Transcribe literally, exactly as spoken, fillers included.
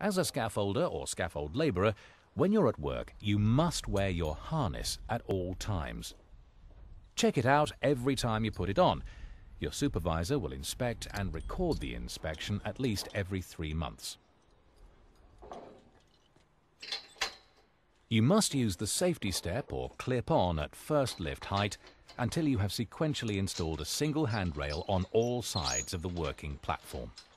As a scaffolder or scaffold labourer, when you're at work, you must wear your harness at all times. Check it out every time you put it on. Your supervisor will inspect and record the inspection at least every three months. You must use the safety step or clip-on at first lift height until you have sequentially installed a single handrail on all sides of the working platform.